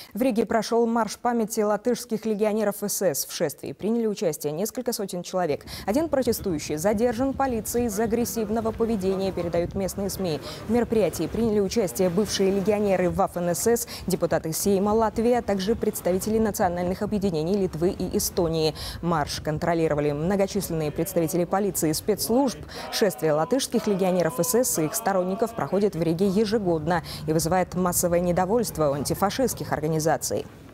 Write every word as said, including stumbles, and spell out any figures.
В Риге прошел марш памяти латышских легионеров СС. В шествии приняли участие несколько сотен человек. Один протестующий задержан полицией из-за агрессивного поведения, передают местные СМИ. В мероприятии приняли участие бывшие легионеры Ваффен-СС, депутаты Сейма Латвии, а также представители национальных объединений Литвы и Эстонии. Марш контролировали многочисленные представители полиции и спецслужб. Шествие латышских легионеров СС и их сторонников проходит в Риге ежегодно и вызывает массовое недовольство у антифашистских организаций.